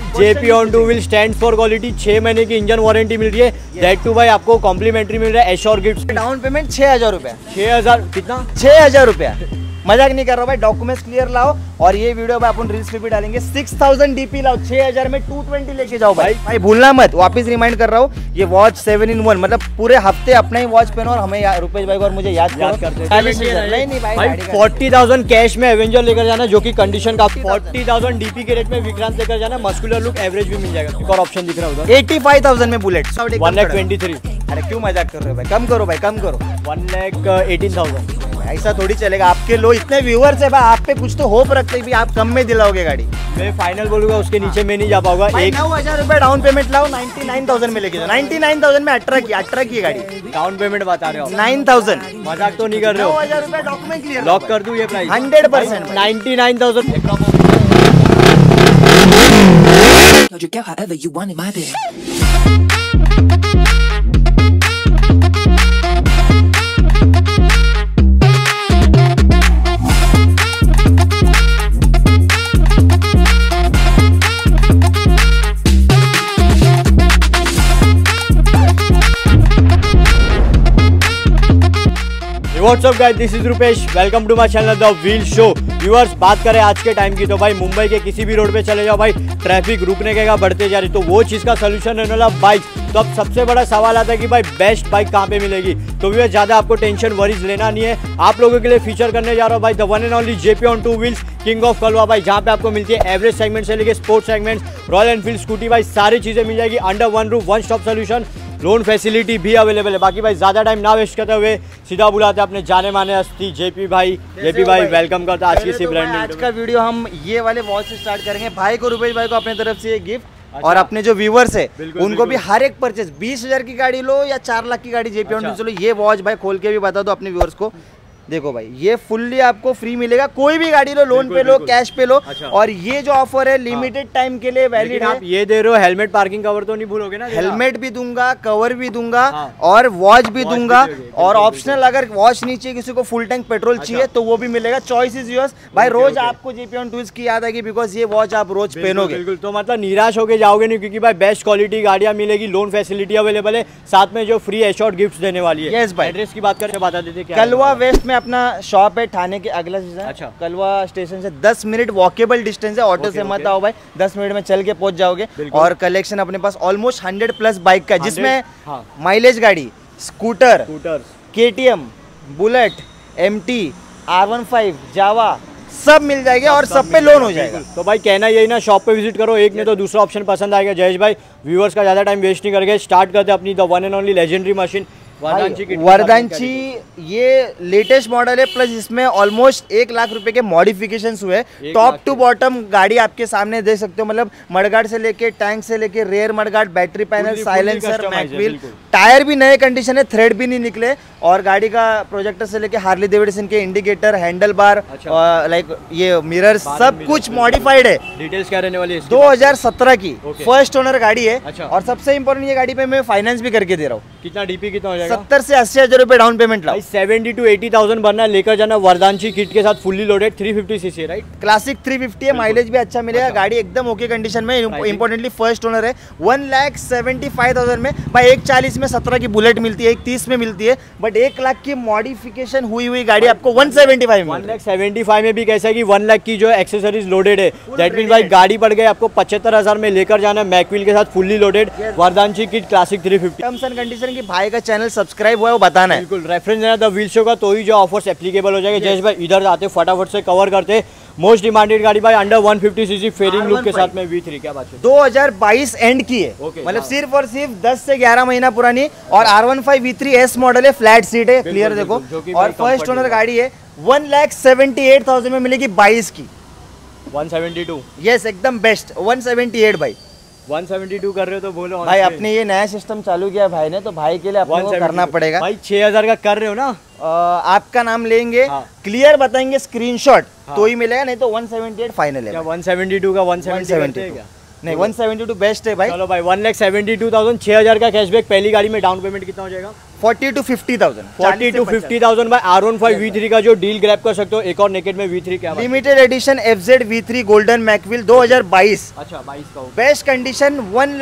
JP on 2 wheel stand for quality, 6 महीने की engine warranty मिल रही है। दैट टू भाई आपको कॉम्प्लीमेंट्री मिल रहा है एश्योर गिफ्ट। डाउन पेमेंट 6000 रुपया। 6000 कितना? 6000 रुपया, मजाक नहीं कर रहा भाई। डॉक्यूमेंट्स क्लियर लाओ और ये वीडियो भाई अपन रील्स पे भी डालेंगे। 6000 DP लाओ, 6000 में 220 लेके जाओ भाई भूलना मत। वापस रिमाइंड कर रहा हूँ, ये वॉच 7 in 1, मतलब पूरे हफ्ते अपना ही वॉच पहनो और हमें रुपेश भाई और मुझे याद करते हैं। नहीं भाई 40,000 कैश में एवेंजर लेकर जाना, जो कि कंडीशन का 40,000 DP के रेट में विक्रांत लेकर जाना। मस्कुलर लुक एवरेज भी मिल जाएगा। एक और ऑप्शन दिख रहा है उधर 85,000 में बुलेट 1,23,000। अरे क्यों मजाक कर रहे हो भाई, कम करो भाई, कम करो। 1,18,000। ऐसा थोड़ी चलेगा, आपके लोग इतने व्यूअर्स है भाई, आप पे कुछ तो होप रखते हैं भी आप कम में दिलाओगे गाड़ी। मैं फाइनल बोलूंगा, उसके नीचे में नहीं जा पाऊंगा। 9,000 रुपए डाउन पेमेंट लाओ, 99,000 में लेके जाओ। 99,000 में 18 की गाड़ी डाउन पेमेंट बता रहे हो 9,000। मजाक तो नहीं कर रहे हो? 9,000 रुपए डॉक्यूमेंट क्लियर लॉक कर दूं ये price 100%। 99,000। What's up guys, this is Rupesh, welcome to my channel the wheel show. Viewers, बात करें आज के टाइम की तो भाई मुंबई के किसी भी रोड पे चले जाओ भाई, ट्रैफिक रुकने के बढ़ते जा रही, तो वो चीज़ का सोल्यूशन रहने वाला बाइक। तो अब सबसे बड़ा सवाल आता है कि भाई बेस्ट बाइक कहाँ पे मिलेगी। तो व्यूअर्स, ज़्यादा आपको टेंशन वरीज लेना नहीं है। आप लोगों के लिए फीचर करने जा रहा हूँ भाई the one and only JP on 2 wheels king of Kalwa भाई, जहाँ पे आपको मिलती है एवरेज सेगमेंट से लेके sports segment, Royal Enfield scooty भाई, सारी चीज़ें मिल जाएगी under one roof, one stop solution. Loan facility भी अवेलेबल है। बाकी भाई ज़्यादा टाइम ना वेस्ट करते हुए सीधा बुलाते अपने जाने माने हस्ती JP भाई। JP भाई वेलकम करता आज की ब्रांड। आज का वीडियो हम ये वाले वॉच से स्टार्ट करेंगे। भाई को, रुपेश भाई को अपनी तरफ से ये गिफ्ट, और अपने जो व्यूवर्स है उनको भी हर एक परचेज 20,000 की गाड़ी लो या 4 लाख की गाड़ी JP on 2 लो, ये वॉच भाई खोल के भी बता दो अपने व्यूवर्स को। देखो भाई, ये फुल्ली आपको फ्री मिलेगा, कोई भी गाड़ी लो, लोन पे लो, कैश पे लो। और ये जो ऑफर है लिमिटेड टाइम के लिए वैलिड है। आप ये दे रहे हो, हेलमेट पार्किंग कवर तो नहीं भूलोगे ना? हेलमेट भी दूंगा, कवर भी दूंगा और वॉच भी दूंगा। और ऑप्शनल अगर वॉच नहीं चाहिए, किसी को फुल टैंक पेट्रोल चाहिए तो वो भी मिलेगा। चॉइस इज योर्स भाई। रोज आपको JP on 2 की याद आएगी बिकॉज ये वॉच आप रोज पहनोगे। बिल्कुल, तो मतलब निराश होके जाओगे नहीं, क्योंकि भाई बेस्ट क्वालिटी गाड़ियां मिलेगी, लोन फैसिलिटी अवेलेबल है, साथ में जो फ्री एश्योर्ड गिफ्ट देने वाली है। यस भाई। एड्रेस की बात करके बता देते क्या? कलवा वेस्ट में अपना शॉप है, ठाणे के अगला स्टेशन। अच्छा। कलवा स्टेशन से 10 मिनट वॉकेबल डिस्टेंस है। ऑटो से मत आओ भाई, 10 मिनट में चल के पहुंच जाओगे। और कलेक्शन अपने पास ऑलमोस्ट 100+ बाइक का, जिसमें माइलेज गाड़ी, scooter, KTM, Bullet, MT, R15, Jawa सब मिल जाएगी और सब पे लोन हो जाएगा। तो भाई कहना यही ना, शॉप पे विजिट करो, एक नहीं तो दूसरा ऑप्शन पसंद आएगा। जयेश भाई, व्यूअर्स का ज़्यादा टाइम वेस्ट नहीं करके स्टार्ट करते अपनी the one and only legendary machine Vardenchi. ये लेटेस्ट मॉडल है, प्लस इसमें ऑलमोस्ट 1 लाख रुपए के मॉडिफिकेशंस हुए। टॉप टू बॉटम गाड़ी आपके सामने देख सकते हो, मतलब मडगार्ड से लेके, टैंक से लेके, rear mudguard, battery panel, silencer, mag wheel, tyre भी नए कंडीशन है, थ्रेड भी नहीं निकले। और गाड़ी का प्रोजेक्टर से लेके हार्ली डेविडसन के इंडिकेटर, हैंडल बार, लाइक ये मिरर, सब कुछ मॉडिफाइड है। डिटेल्स क्या रहने वाली है? 2017 की फर्स्ट ओनर गाड़ी है। और सबसे इंपॉर्टेंट, ये गाड़ी पे मैं फाइनेंस भी करके दे रहा हूँ। कितना DP कितना हो जाएगा? 70 से 80,000 रुपए डाउन पेमेंट लाओ। 70 to 80,000 भरना, लेकर जाना वर्दांची किट के साथ fully loaded 350cc right? Classic 350 है, माइलेज भी अच्छा मिलेगा। गाड़ी एकदम ओके कंडीशन में, इंपॉर्टेंटली फर्स्ट ओनर है। 1,75,000 में भाई 1,40 में 17 की बुलेट मिलती है, 1,30 में मिलती है, बट 1 लाख की मॉडिफिकेशन हुई गाड़ी आपको 175 में। 1,75,000 में भी कैसा है कि 1 लाख की जो एक्सेसरीज लोडेड है, दैट मीन भाई गाड़ी पड़ गई आपको 75,000 में, लेकर जाना मैकव्हील के साथ fully loaded Vardenchi kit Classic 350। Terms and condition की भाई का चैनल सब्सक्राइब हुआ है वो बताना है। बिल्कुल, रेफरेंस देना द व्हील शो का, तो ही जो ऑफर्स एप्लीकेबल हो जाएगा। जयेश भाई इधर आते फटाफट से कवर करते मोस्ट डिमांडेड गाड़ी भाई अंडर 150cc फेयरिंग लुक के साथ में V3। क्या बात है? 2022 एंड की है, मतलब सिर्फ और सिर्फ 10 से 11 महीना पुरानी। और R15 V3 S मॉडल है, फ्लैट सीट है, क्लियर देखो। और फर्स्ट ओनर गाड़ी है, 1,78,000 में मिलेगी 22 की। 172? यस, एकदम बेस्ट 178 भाई। 172 कर रहे हो तो बोलो भाई। अपने ये नया सिस्टम चालू किया भाई ने, तो भाई के लिए अपने को करना पड़ेगा भाई। 6,000 का कर रहे हो ना? आपका नाम लेंगे, क्लियर बताएंगे स्क्रीनशॉट, तो ही मिलेगा, नहीं तो 178 फाइनल है। 172 का 170 क्या? नहीं, 172 बेस्ट है भाई। चलो भाई 1,72,000, 6,000 का कैशबैक। पहली गाड़ी में डाउन पेमेंट कितना हो जाएगा? 40 to 50,000 40 to 50,000 भाई R15 V3 का जो डील ग्रैब कर सकते हो। एक और नेकेड में V3 क्या limited edition FZ V3 golden mag wheel 2022। अच्छा 22 का बेस्ट कंडीशन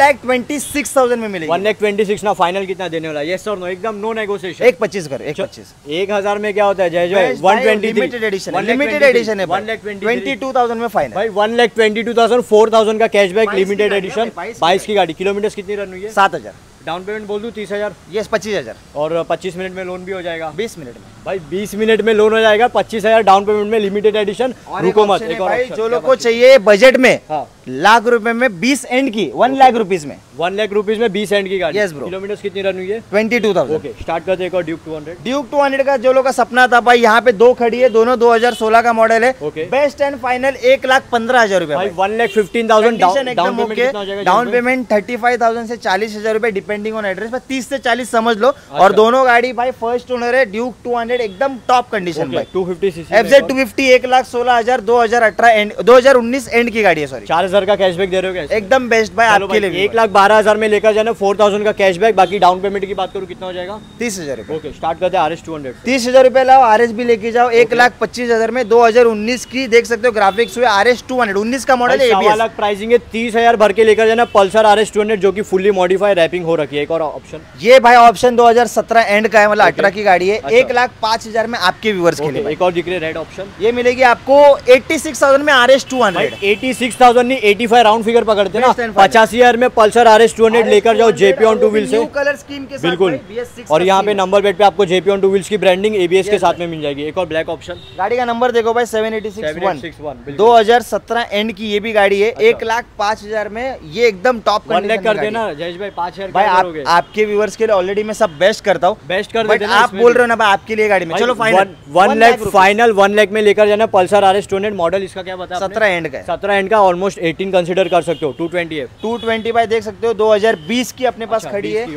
1,26,000 में मिलेगी। 1,26,000 ना फाइनल कितना देने वाला? यस और नो, एकदम नो नेगोशिएशन। 1,25 कर 1,25। 1,000 में क्या होता है जय जय? 123 लिमिटेड एडिशन, लिमिटेड एडिशन है 1,22,000 में फाइनल भाई। 1,22,000 4,000 का कैशबैक लिमिटेड एडिशन। 22 की गाड़ी, किलोमीटर कितनी रन हुई है? 7,000। डाउन पेमेंट बोल दूं 30,000? यस 25,000। और 25 मिनट में लोन भी हो जाएगा? 20 मिनट में भाई 20 मिनट में लोन हो जाएगा। 25,000 डाउन पेमेंट में लिमिटेड एडिशन। रुको मत, एक और भाई जो लोग को चाहिए बजट में हाँ। लाख रुपए में 20 एंड की 1 लाख रुपीज में 1 लाख रुपीज में 20 एंड की गाड़ी। Yes bro. किलोमीटर कितनी रन हुई है? 22,000। ओके स्टार्ट करते एक और ड्यूक 200। ड्यूक 200 का जो लोग का सपना था भाई, यहाँ पे 2 खड़ी है, दोनों 2016 का मॉडल है। ओके। बेस्ट एंड फाइनल 1,15,000 रुपए भाई 1,15,000 डाउन पेमेंट कितना हो जाएगा? डाउन पेमेंट 35,000 से 40,000 रुपए डिपेंडिंग ऑन एड्रेस पर 30 से 40 समझ लो। और दोनों गाड़ी भाई फर्स्ट ओनर है। ड्यूक 200 एकदम टॉप कंडीशन भाई। 250 सीसी FZ 250 1,16,000 2018 एंड 2019 एंड की गाड़ी है। सॉरी 4,000 का कैशबैक दे रहे हो क्या? एकदम बेस्ट भाई आपके लिए। 1,12,000 में लेकर जाना, 4,000 का कैशबैक। बाकी डाउन पेमेंट की बात करूँ कितना हो जाएगा? 30,000 रुपए। ओके स्टार्ट करते हैं RS 200। 30,000 रुपए लाओ, RS भी लेके जाओ। 1,25,000 में 2019 की देख सकते हो ग्राफिक्स हुए। RS 200 19 का मॉडल है। 1.25 लाख प्राइसिंग है। 30,000 भर के लेकर जाना पल्सर RS 200 जो कि फुल्ली मॉडिफाई रैपिंग हो रखी है। एक और ऑप्शन ये भाई ऑप्शन 2017 एंड का है, मतलब 18 की गाड़ी है। 1,05,000 में आपके व्यूअर्स के लिए। एक और दिख रही है रेड ऑप्शन, ये मिलेगी आपको 86,000 में RS 200। 86,000 नहीं 85 राउंड फिगर पकड़ते ना। 85,000 में पल्सर RS 200 लेकर जाओ JP ऑन टू व्हील्स से। कलर स्कीम के साथ बिल्कुल। और यहाँ पे नंबर प्लेट पे आपको JP ऑन टू व्हील्स की ब्रांडिंग ABS के साथ में मिल जाएगी। एक और ब्लैक ऑप्शन, गाड़ी का नंबर देखो भाई 786 बिल्कुल। 2017 एंड की ये भी गाड़ी है। 1,05,000 में ये एकदम टॉप 1 लाख कर देना जयेश भाई। 5,000 भाई आपके व्यूअर्स के लिए ऑलरेडी मैं सब बेस्ट करता हूँ। बेस्ट कर देते आप बोल रहे हो ना भाई आपके लिए गाड़ी में। चलो फाइनल 1 लाख फाइनल 1 लाख में लेकर जाना पल्सर RS 200। मॉडल इसका क्या बताया? 17 एंड का। 17 एंड का, ऑलमोस्ट 18 कंसीडर कर सकते हो। 220 है। 220 भाई देख सकते हो 2020 की अपने पास खड़ी है।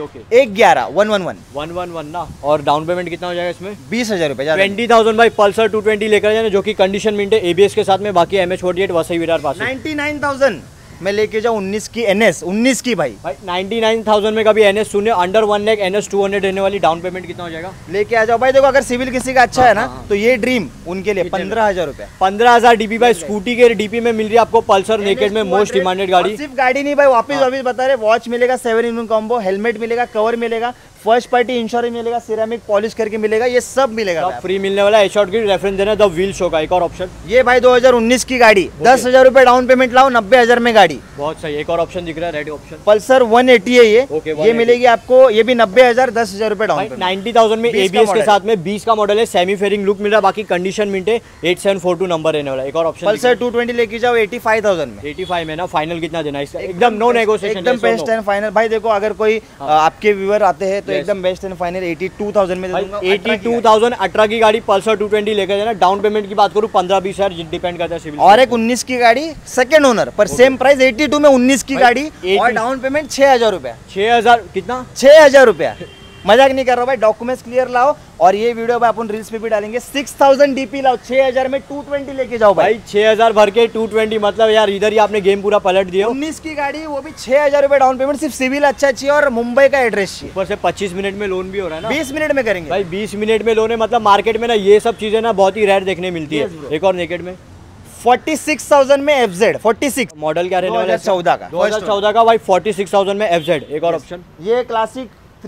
1,11,111 ना। और डाउन पेमेंट कितना हो जाएगा इसमें? 20,000 रुपए। 20,000 भाई पल्सर 220 लेकर जाना जो कि कंडीशन मिंट है ABS के साथ में। बाकी MH48 वसई विरार पास 99,000 मैं लेके जाऊँ 19 की NS 19 की भाई 99,000 में कभी NS सुने। अंडर 1 लाख NS 200 रहने वाली। डाउन पेमेंट कितना हो जाएगा? लेके आ जाओ भाई। देखो अगर सिविल किसी का अच्छा है ना तो ये ड्रीम उनके लिए 15,000 रुपए। 15,000 DP भाई स्कूटी के DP में मिल रही है आपको पल्सर नेकेड में मोस्ट डिमांडेड गाड़ी। सिर्फ गाड़ी नहीं भाई, वापिस बता रहे, वॉच मिलेगा 7-in-1 कॉम्बो, हेलमेट मिलेगा, कवर मिलेगा, फर्स्ट पार्टी इंश्योरेंस मिलेगा, सिरेमिक पॉलिश करके मिलेगा, ये सब मिलेगा। फ्री मिलने वाला हेडशॉट की रेफरेंस देना द व्हील शो का। एक और ऑप्शन, ये भाई 2019 की गाड़ी 10,000 रुपए डाउन पेमेंट लाओ, 90,000 में गाड़ी। बहुत सही। एक और ऑप्शन दिख रहा है रेड ऑप्शन, पल्सर 180 है ये। ये मिलेगी आपको, ये भी 90,000 10,000 रुपए डाउन पेमेंट। 90,000 में ABS के साथ में 20 का मॉडल है। सेमी फेयरिंग लुक मिल रहा है। बाकी कंडीशन मिंट है। 8742 नंबर रहने वाला। एक और ऑप्शन पल्सर 220 लेके जाओ 85,000 में। 85 में ना। फाइनल कितना देना इसका? एकदम नो नेगोशिएशन, एकदम बेस्ट एंड फाइनल। भाई देखो अगर कोई आपके व्यूअर आते हैं तो एकदम बेस्ट एंड फाइनल 82,000 में दे दूंगा। 82,000 18 की गाड़ी पल्सर 220 लेकर जाना। डाउन पेमेंट की बात करूं 15-20 हजार डिपेंड करता है सिविल। और एक 19 की गाड़ी सेकंड ओनर पर सेम प्राइस 82 में 19 की गाड़ी और डाउन पेमेंट 6,000 रुपया। 6,000 कितना? 6,000 रुपया। मजाक नहीं कर रहा भाई, डॉक्यूमेंट्स क्लियर लाओ। और ये वीडियो भाई अपन रील्स पे भी डालेंगे। 6,000 DP लाओ, 6,000 में 220 लेके जाओ भाई। 6,000 भर के 220 मतलब यार इधर ही आपने गेम पूरा पलट दिया। 19 की गाड़ी वो भी 6,000 रुपए डाउन पेमेंट। सिर्फ सिविल अच्छा चाहिए और मुंबई का एड्रेस चाहिए। ऊपर से 25 मिनट में लोन भी हो रहा है ना। 20 मिनट में करेंगे भाई। 20 मिनट में लोन है मतलब मार्केट में ना ये सब चीजें ना बहुत ही रेयर देखने मिलती है। एक और नेकेड में 46,000 में FZ 46 मॉडल क्या रहने वाला है? 2014 का। 2014 का भाई 46,000 में FZ। एक और ऑप्शन, ये क्लासिक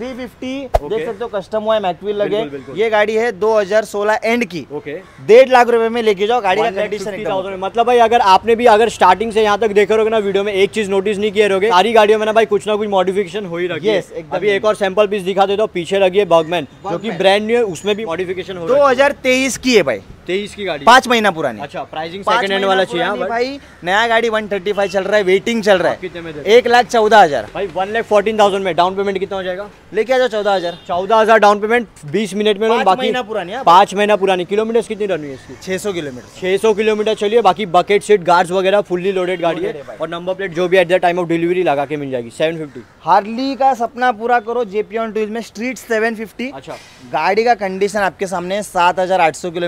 350 देख सकते हो, कस्टम हुआ है, मैकविल लगे। ये गाड़ी है 2016 एंड की। 1.5 लाख रुपए में लेके जाओ। गाड़ी का कंडीशन एकदम मतलब भाई अगर आपने भी अगर स्टार्टिंग से यहाँ तक देखे रहोगे ना वीडियो में, एक चीज नोटिस नहीं किए रहोगे, सारी गाड़ियों में ना भाई कुछ ना कुछ मॉडिफिकेशन हो ही रही है। अभी एक और सैंपल पीस दिखा देता हूँ। पीछे लगी है बर्गमैन जो कि ब्रांड न्यू है, उसमें भी मॉडिफिकेशन हो रहा है। 2023 की है भाई। 23 की गाड़ी 5 महीना पुरानी। अच्छा प्राइसिंग सेकंड हैंड वाला चाहिए भाई। नया गाड़ी 135 चल रहा है, वेटिंग चल रहा है। कितने में? 1,14,000 भाई। 1,14,000 में डाउन पेमेंट कितना हो जाएगा? लेके आ जाओ 14,000। 14,000 डाउन पेमेंट, 20 मिनट में। 5 महीना पुरानी है। 5 महीना पुरानी। किलोमीटर कितनी रन हुई है इसकी? 600 किलोमीटर। 600 किलोमीटर चलिए। बाकी बकेट सीट गार्ड्स वगैरह फुल्ली लोडेड गाड़ी है। और नंबर प्लेट जो भी at the time of delivery लगा के मिल जाएगी। 750। हार्ली का सपना पूरा करो JP ऑन टूल्स में। स्ट्रीट 750। अच्छा। गाड़ी का कंडीशन आपके सामने 7,800 किलोमीटर चली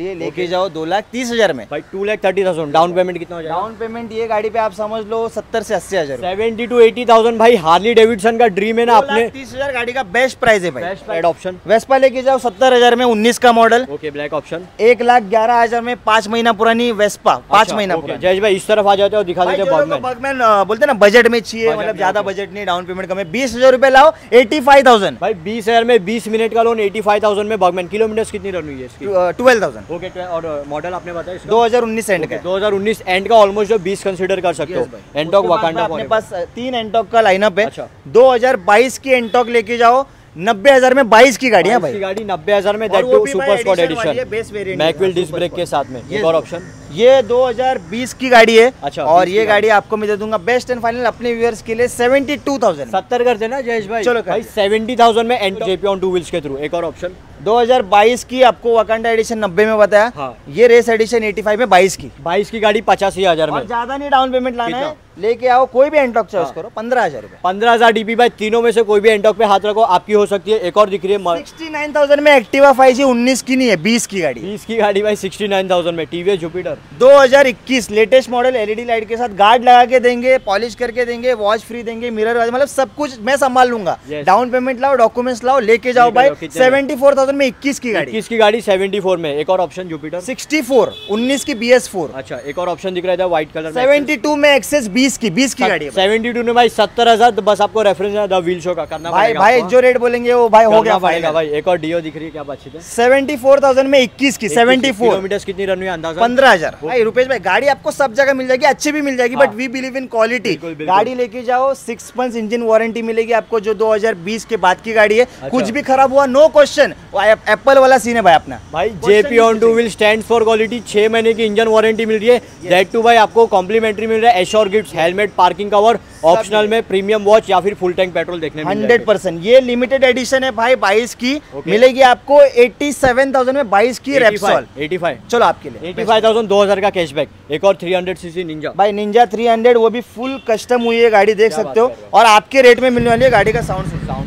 चलिए लेके जाओ 2,30,000 में भाई 2,30,000 डाउन पेमेंट कितना हो जाएगा? डाउन पेमेंट ये गाड़ी पे आप समझ लो 70 से 80,000 70 to 80,000 भाई हार्ली डेविडसन का ड्रीम है ना अपने। 30,000 गाड़ी का बेस्ट प्राइस है भाई। बेस्ट रेड ऑप्शन वेस्पा लेके जाओ 70,000 में 19 का मॉडल। ओके ब्लैक ऑप्शन 1,11,000 में 5 महीना पुरानी वेस्पा 5 महीना पुरानी। जयेश भाई इस तरफ आ जाते हो दिखा देते बर्गमैन। बर्गमैन बोलते ना बजट में चाहिए मतलब ज्यादा बजट नहीं डाउन पेमेंट कम है 20,000 रुपए लाओ 85,000 भाई 20,000 में 20 मिनट का लोन 85,000 में बर्गमैन। किलोमीटर कितनी रन हुई है इसकी? 12,000। ओके और मॉडल आपने बताया इसका 2019 एंड का 2019 एंड का ऑलमोस्ट 20 कंसीडर कर सकते हो। एंटॉक वाकांडा अपने पास 3 एंटॉक का लाइनअप है। अच्छा। 2022 की एंटॉक लेके जाओ 90,000 में 22 की गाड़ी है भाई। गाड़ी 90,000 में that to super squad edition mag wheel disc brake के साथ में। एक और ऑप्शन ये 2020 की गाड़ी है। अच्छा, और ये गाड़ी आपको मैं दे दूंगा बेस्ट एंड फाइनल अपने व्यूअर्स के लिए 72,000 70 कर देना जयेश भाई। चलो भाई 70,000 में एंड जेपी ऑन 2 व्हील्स के थ्रू। एक और ऑप्शन 2022 की आपको वाकांडा एडिशन 90 में बताया। हाँ। ये रेस एडिशन 85 में 22 की 22 की गाड़ी 85,000 में। और ज्यादा नहीं डाउन पेमेंट लाना है लेके आओ कोई भी एंटॉक चॉइस करो 15,000 रुपए 15,000 डीपी भाई तीनों में से कोई भी एंटॉक पे हाथ रखो आपकी हो सकती है। एक और दिख रही है 69,000 में एक्टिवा 5G 19 की नहीं है 20 की गाड़ी। 20 की गाड़ी भाई 69,000 में TVS Jupiter 2021 latest model LED light के साथ गार्ड लगा के देंगे पॉलिश करके देंगे वॉच फ्री देंगे मिरर मतलब सब कुछ मैं संभाल लूंगा। डाउन पेमेंट लाओ डॉक्यूमेंट्स लाओ लेके जाओ भाई 74,000 में 21 की गाड़ी। 21 की गाड़ी 74 में। एक और ऑप्शन जुपिटर 64 19 की BS4। अच्छा एक और ऑप्शन दिख रहा था व्हाइट कलर 72 में एक्सेस 20 की गाड़ी 72 में भाई 70,000 बस आपको रेफरेंस है द व्हील शो का करना भाई भाई जो रेट बोलेंगे वो भाई हो गया पड़ेगा भाई। एक और डीओ दिख रही है क्या बात है 74,000 में 21 की 74 किलोमीटर कितनी रन हुई अंदाजा 15,000। भाई रुपेश भाई गाड़ी आपको सब जगह मिल जाएगी अच्छी भी मिल जाएगी but we believe in quality. गाड़ी लेके जाओ 6 months इंजन वारंटी मिलेगी आपको जो 2020 के बाद की गाड़ी है। कुछ भी खराब हुआ नो क्वेश्चन एप्पल वाला सीन है भाई अपना। भाई JP on 2 wheel stand for quality 6 महीने की इंजन वारंटी मिल रही है। दैट टू भाई आपको कॉम्प्लीमेंट्री मिल रहा है assure gift helmet parking cover optional में प्रीमियम वॉच या फिर फुल टैंक पेट्रोल देखने में 100%। ये लिमिटेड एडिशन है भाई 22 की मिलेगी आपको 87,000 में 22 की रेप्सोल 85 चलो आपके लिए 85,000 2000 का कैशबैक। एक और 300 सीसी निंजा भाई निंजा 300 वो भी फुल कस्टम हुई है गाड़ी देख सकते हो और आपके रेट में मिलने वाली है। गाड़ी का साउंड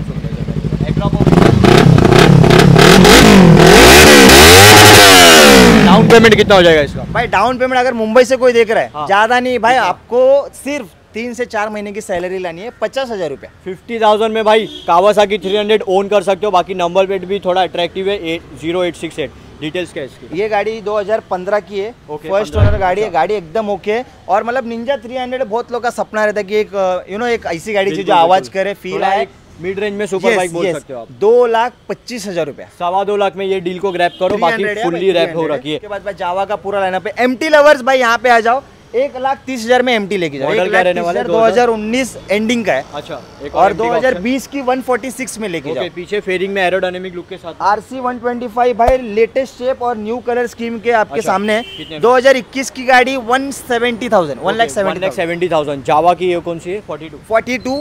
डाउन पेमेंट कितना हो जाएगा इसका? भाई डाउन पेमेंट अगर मुंबई से कोई देख रहा है ज्यादा नहीं भाई आपको सिर्फ 3 से 4 महीने की सैलरी लानी है 50,000 रुपए 50,000 में भाई कावासाकी 300 ओन कर सकते हो। बाकी नंबर प्लेट भी थोड़ा अट्रैक्टिव है 0868। डिटेल्स क्या है इसकी? ये गाड़ी 2015 की है फर्स्ट ओनर गाड़ी है। गाड़ी एकदम ओके है और मतलब निंजा 300 बहुत लोग का सपना रहता है कि एक एक ऐसी गाड़ी जो आवाज करे फील आए मिड रेंज में सुपर बाइक बोल सकते हो आप। 2,25,000 रुपए 2.25 लाख में ये डील को ग्रैब करो। बाकी फुल्ली रैप हो रखी है। उसके बाद भाई जावा का पूरा लाइनअप है। एमटी लवर्स भाई यहाँ पे आ जाओ 1,30,000 में एमटी लेके जाओ। 2019 एंडिंग का है। अच्छा और 2020 की 146 में लेके जाओ। पीछे फेयरिंग में एरोडायनेमिक लुक के साथ RC 125 भाई लेटेस्ट शेप और न्यू कलर स्कीम के आपके सामने है। 2021 की गाड़ी 170,000 1,70,000 जावा की ये कौन सी है? 42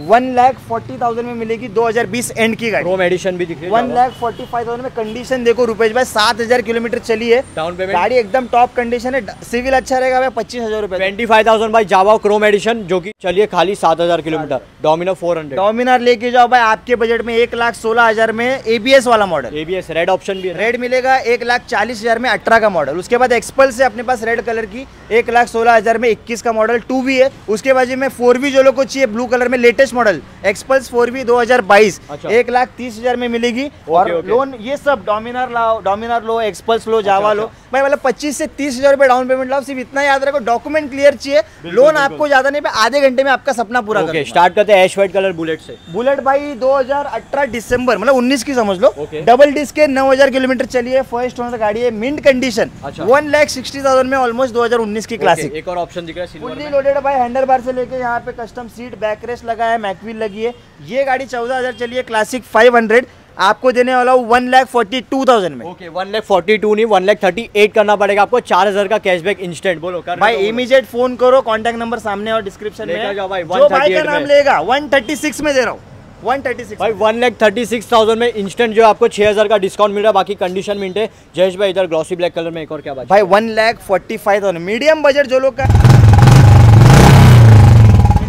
1,40,000 में मिलेगी 2020 एंड की गाड़ी। क्रोम एडिशन भी दिख रही है 1,45,000 में। कंडीशन देखो रुपेश भाई 7,000 किलोमीटर चली है। डाउन पेमेंट गाड़ी एकदम टॉप कंडीशन है। सिविल अच्छा रहेगा भाई 25,000 रुपए 25,000 भाई जावा क्रोम एडिशन जो कि चलिए खाली 7,000 किलोमीटर। डोमिनर 400 डोमिनर लेके जाओ भाई आपके बजट में 1,16,000 में ABS वाला मॉडल। ABS रेड ऑप्शन भी है। रेड मिलेगा 1,40,000 में 18 का मॉडल। उसके बाद एक्सपल्स है अपने पास रेड कलर की 1,16,000 में 21 का मॉडल 2V है। उसके बाद में 4V जो लोग को चाहिए ब्लू कलर में लेटेस्ट मॉडल एक्सपल्स 4V 2022 1,30,000 में मिलेगी। और लोन ये सब डोमिनर लो एक्सपल्स लो जावा लो भाई मतलब 25 से 30,000 रुपए डाउन पेमेंट लाओ। सिर्फ इतना याद रखो डॉक्यूमेंट क्लियर चाहिए। लोन आपको ज्यादा नहीं आधे घंटे में आपका सपना पूरा करो। स्टार्ट करते हैं ऐश व्हाइट कलर बुलेट से। बुलेट भाई 2018 दिसंबर मतलब 19 की समझ लो। डबल डिस्क के 9,000 किलोमीटर चली है। फर्स्ट ओनर गाड़ी है मिंट कंडीशन 1,60,000 में ऑलमोस्ट 2019 की क्लासिक। एक और ऑप्शन दिख रहा है फुल्ली लोडेड भाई हैंडल बार से लेके यहाँ पे कस्टम सीट बैक रेस्ट लगा है मैकविल लगी है। ये गाड़ी 14,000 चली है क्लासिक 500 आपको देने वाला हूँ 1,42,000 में। 1,42 नहीं 1,38 करना पड़ेगा आपको। 4,000 का कैशबैक इंस्टेंट। बोलो कर भाई इमीडिएट फोन करो कॉन्टैक्ट नंबर सामने और डिस्क्रिप्शन में। जो भाई का नाम लेगा 136 में दे रहा हूँ 136 भाई 1,36,000 में इंस्टेंट जो आपको 6,000 का डिस्काउंट मिल रहा है। बाकी कंडीशन मिंट है। जयेश भाई इधर ग्लॉसी ब्लैक कलर में एक और क्या बात भाई 1,45,000 मीडियम बजट जो लोग का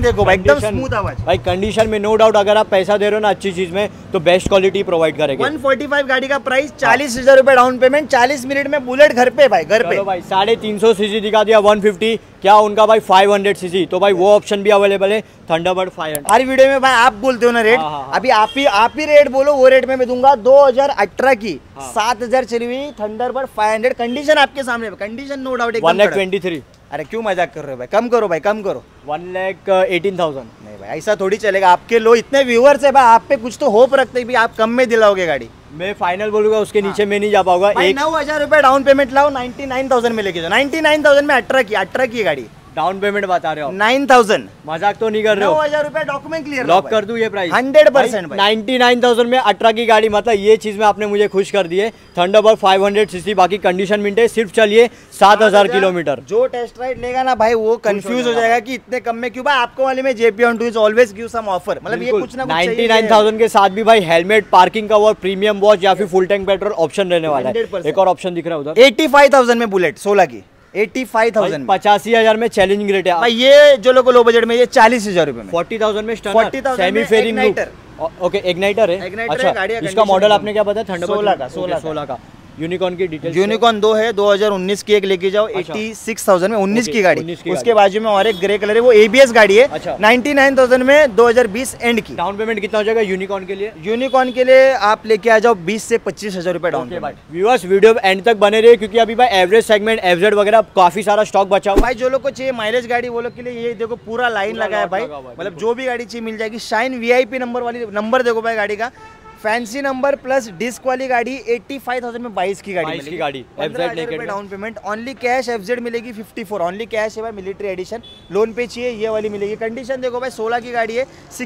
देखो भाई, एकदम स्मूथ आवाज भाई। कंडीशन में नो डाउट, अगर आप पैसा दे रहे हो ना अच्छी चीज में तो बेस्ट क्वालिटी प्रोवाइड करेंगे। 145 गाड़ी का प्राइस, 40,000 रुपए डाउन पेमेंट, 40 मिनट में बुलेट घर पे भाई, घर पे भाई। 350 सीसी दिखा दिया, 150 क्या उनका भाई 500 सीसी, तो भाई वो ऑप्शन भी अवेलेबल है। थंडरबर्ड 500 हर वीडियो में भाई आप बोलते हो ना रेट, अभी आप ही रेट बोलो, वो रेट में मैं दूंगा। 2018 की 7,000 चली हुई थंडरबर्ड 500, कंडीशन आपके सामने, कंडीशन नो डाउट। 1,23,000। अरे क्यों मजाक कर रहे हो भाई, कम करो भाई, कम करो। 1,18,000। नहीं भाई ऐसा थोड़ी चलेगा, आपके लो इतने व्यूअर्स है भाई, आप पे कुछ तो होप रखते हैं, आप कम में दिलाओगे गाड़ी। मैं फाइनल बोलूंगा, उसके नीचे में नहीं जा पाऊंगा। 9,000 रुपए डाउन पेमेंट लाओ, 99,000 में लेके जाओ। 99,000 में 18 की गाड़ी डाउन पेमेंट बता रहे हो 9,000, मजाक तो नहीं कर रहे हो? 9,000 रुपए डॉक्यूमेंट क्लियर लॉक कर दूं ये प्राइस 100%। 99,000 में 18 की गाड़ी, मतलब ये चीज में आपने मुझे खुश कर दिए। थंडरबर्ड 500 सीसी, बाकी कंडीशन मिनट है, सिर्फ चलिए 7,000 किलोमीटर। जो टेस्ट राइड लेगा ना भाई वो कंफ्यूज हो जाएगा कि इतने कम में क्यों। भाई आपको वाले में JP on 2 always give some offer, मतलब ये कुछ ना कुछ 99,000 के साथ भी भाई helmet, parking cover, premium watch या फिर फुल टैंक पेट्रोल ऑप्शन रहने वाला है। एक और ऑप्शन दिख रहा है उधर, 85,000 में बुलेट 16 की, 85,000 85,000 में चैलेंजिंग रेट है भाई। ये जो लोग लो बजट में, ये 40,000 रुपए में। 40,000 में 40,000 सेमी फेयरिंग ओके, इग्नाइटर है। अच्छा, इसका मॉडल आपने क्या बताया? थंडरबर्ड 16 का। यूनिकॉर्न की डिटेल, यूनिकॉर्न 2 है, 2019 की एक लेके जाओ। 86,000 में 19 की गाड़ी। उसके बाजू में और एक ग्रे कलर है, वो ABS गाड़ी है। 99,000 में 2020 एंड की। डाउन पेमेंट कितना हो जाएगा यूनिकॉर्न के लिए? यूनिकॉर्न के लिए आप लेके आ जाओ 20 से 25,000 रुपए down payment. Viewers video end तक बने रहिए, क्योंकि अभी भाई एवरेज सेगमेंट, FZ वगैरह काफी सारा स्टॉक बचा हुआ भाई। जो लोग को चाहिए माइलेज गाड़ी, वो लोग के लिए ये देखो पूरा लाइन लगा है भाई, मतलब जो भी गाड़ी चाहिए मिल जाएगी। शाइन VIP नंबर वाली, नंबर देखो भाई गाड़ी का, फैंसी नंबर प्लस डिस्क वाली गाड़ी। 85,000 में 22 की गाड़ी, 22 की गाड़ी, FZ naked down payment, only cash. FZ मिलेगी 54, ओनली कैश है भाई, मिलिट्री एडिशन। लोन पे चाहिए ये वाली मिलेगी। कंडीशन देखो भाई, 16 की गाड़ी है,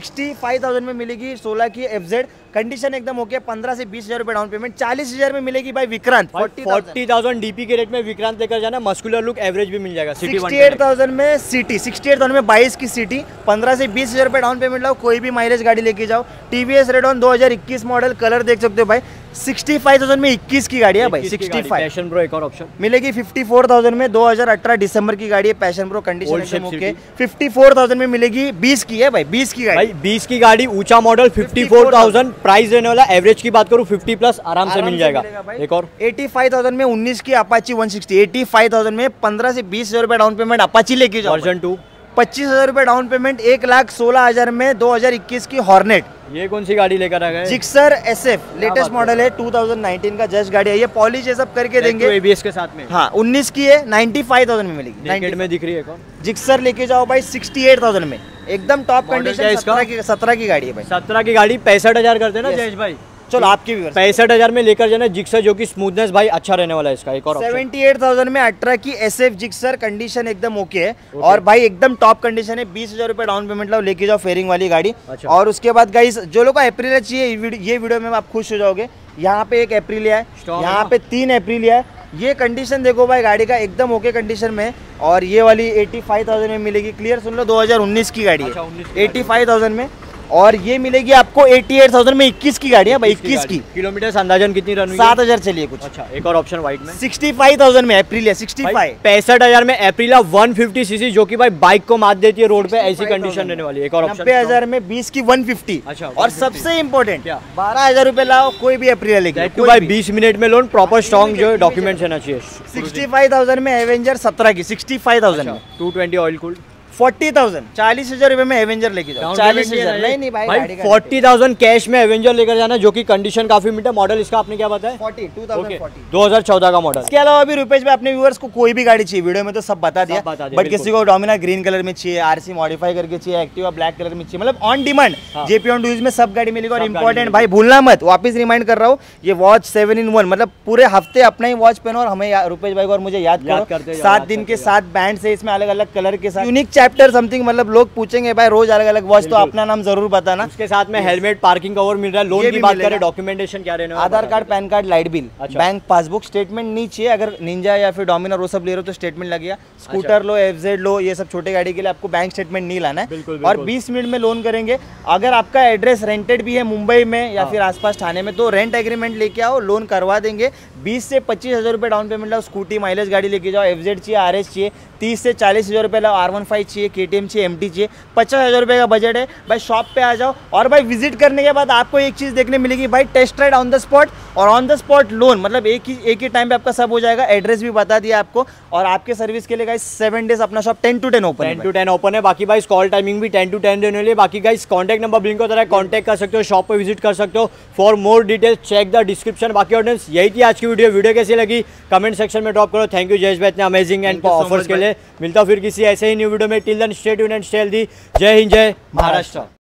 65,000 में मिलेगी 16 की FZ। कंडीशन एकदम ओके। 15 से 20,000 रुपए डाउन पेमेंट। 40,000 में मिलेगी भाई विक्रांत। 40,000 DP के रेट में विक्रांत लेकर जाना, मस्कुलर लुक, एवरेज भी मिल जाएगा। 68,000 में सिटी, 68,000 में 22 की सिटी। 15 से 20,000 रुपए डाउन पेमेंट लाओ, कोई भी माइलेज गाड़ी लेके जाओ। TVS रेडॉन 2021 मॉडल, कलर देख सकते हो भाई। 65,000 में 21 की गाड़ी है भाई, 65। पैशन प्रो एक और ऑप्शन मिलेगी 54,000 में, 2018 दिसंबर की गाड़ी है, पैशन प्रो, कंडीशन एकदम ओके। 54,000 में मिलेगी 20 की है भाई, 20 की गाड़ी भाई, 20 की गाड़ी, ऊंचा मॉडल, 54,000 प्राइस रहने वाला। एवरेज की बात करूं 50 प्लस आराम से मिल जाएगा। एक और 85,000 में 19 की अपाची 160। 85,000 में 15 से 20,000 रुपए डाउन पेमेंट अपाची लेके जाओ। वर्जन 2 25,000 रुपए डाउन पेमेंट, 1,16,000 में 2021 की हॉर्नेट। ये कौन सी गाड़ी लेकर आ गए? जिक्सर SF लेटेस्ट मॉडल है, 2019 का जस्ट गाड़ी है। ये पॉलिश ये सब करके देंगे ABS के साथ में। हाँ 19 की है, 95,000 में मिलेगी। नेकेड में दिख रही है कौन? जिक्सर लेके जाओ भाई 68,000 में, एकदम टॉप कंडीशन। 17 की गाड़ी है भाई। 17 की गाड़ी 65,000 करते हैं ना जयेश भाई? चलो आपकी भी 65,000 में लेकर जाना जिक्सर, जो कि स्मूथनेस भाई अच्छा रहने वाला है इसका। एक और 78,000 में 18 की SF जिक्सर, कंडीशन एकदम ओके है। और भाई एकदम टॉप कंडीशन है। 20,000 रुपए डाउन पेमेंट लाओ, लेके जाओ फेयरिंग वाली गाड़ी। और उसके बाद गाइस जो लोग को एप्रिलिया चाहिए, ये वीडियो में आप खुश हो जाओगे। यहाँ पे एक एप्रिलिया है, यहाँ पे 3 एप्रिलिया है। ये कंडीशन देखो भाई गाड़ी का, एकदम ओके कंडीशन में। और ये वाली 85,000 में मिलेगी। क्लियर सुन लो, 2019 की गाड़ी है, 85,000 में। और ये मिलेगी आपको 88,000 में 21 की गाड़ी है भाई, 21 की। किलोमीटर अंदाजन कितनी रन हुई? 7,000 चलिए कुछ। अच्छा, एक और ऑप्शन व्हाइट में 65,000 में एप्रिलिया 65। 65,000 में एप्रिला 150 सीसी, जो कि भाई बाइक को मात देती है रोड पे, ऐसी कंडीशन रहने वाली है। एक और ऑप्शन 90,000 में 20 की 150। अच्छा, और सबसे इम्पोर्टेंट 12,000 रुपए लाओ, कोई भी एप्रिलिया लेके तो भाई 20 मिनट में लोन, प्रॉपर स्ट्रॉन्ग जो डॉक्यूमेंट्स रहना चाहिए। 65,000 में एवेंजर 17 की, 65,000 में 220 ऑयल कूल्ड। 40,000, 40,000 रुपए में एवेंजर लेके जाओ। 40,000 नहीं भाई 40,000 कैश में एवेंजर लेकर जाना, जो कि कंडीशन काफी मिनट है। मॉडल इसका आपने क्या बताया? 2014 का मॉडल। इसके अलावा भी रुपेश भाई अपने व्यूअर्स को कोई भी गाड़ी चाहिए, वीडियो में तो सब बता दिया, बट किसी को डोमिना ग्रीन कलर में चाहिए, RC मॉडिफाई करके चाहिए, एक्टिवा ब्लैक कलर में चाहिए, मतलब ऑन डिमांड JP on 2 में सब गाड़ी मिलेगी। और इंपॉर्टेंट भाई भूलना मत, वापस रिमाइंड कर रहा हूँ, ये वॉच 7-in-1, मतलब पूरे हफ्ते अपना ही वॉच पहनो और हमें रुपेश भाई को और मुझे याद करो। 7 दिन के 7 बैंड से, इसमें अलग अलग कलर के साथ यूनिक चैप्टर समथिंग, मतलब लोग पूछेंगे भाई रोज अलग अलग वॉच, तो अपना नाम जरूर बताना। उसके साथ में हेलमेट, पार्किंग कवर मिल रहा है। लोन की बात करें, डॉक्यूमेंटेशन क्या रहने वाला? Aadhaar card, PAN card, light bill, bank passbook, statement नहीं चाहिए। अगर निंजा या फिर डोमिनर वो सब ले रहे हो तो स्टेटमेंट लगेगा। स्कूटर लो, FZ लो, ये सब छोटे गाड़ी के लिए आपको बैंक स्टेटमेंट नहीं लाना है। और 20 मिनट में लोन करेंगे। अगर आपका एड्रेस रेंटेड भी है मुंबई में या फिर आसपास थाने में, तो रेंट एग्रीमेंट लेके आओ, लोन करवा देंगे। 20 से 25 हज़ार रुपये डाउन पेमेंट लाओ, स्कूटी माइलेज गाड़ी लेके जाओ, FZ चाहिए, RS चाहिए, 30 से 40 हज़ार रुपये लाओ, R15 चाहिए, KTM चाहिए, MT चाहिए, 50 हज़ार रुपये का बजट है भाई, शॉप पे आ जाओ। और भाई विजिट करने के बाद आपको एक चीज़ देखने मिलेगी भाई, test ride on the spot और ऑन द स्पॉट लोन, मतलब एक ही टाइम पे आपका सब हो जाएगा। एड्रेस भी बता दिया आपको, और आपके सर्विस के लिए गाइस 7 डेज अपना शॉप 10 to 10 ओपन है। 10 to 10 ओपन है। बाकी भाई कॉल टाइमिंग भी 10 to 10 देने वाली है। बाकी गाइस कॉन्टैक्ट नंबर लिंक होता है, कॉन्टैक्ट कर सकते हो, शॉप पे विजिट कर सकते हो। For more details check the description. बाकी ऑडियंस यही थी आज की वीडियो कैसी लगी कमेंट सेक्शन में ड्रॉप करो। थैंक यू जयेश भाई इतने अमेजिंग एंड ऑफर्स के लिए। मिलता हूं फिर किसी ऐसे ही न्यू वीडियो में। Till then stay tuned and stay healthy. जय हिंद, जय महाराष्ट्र।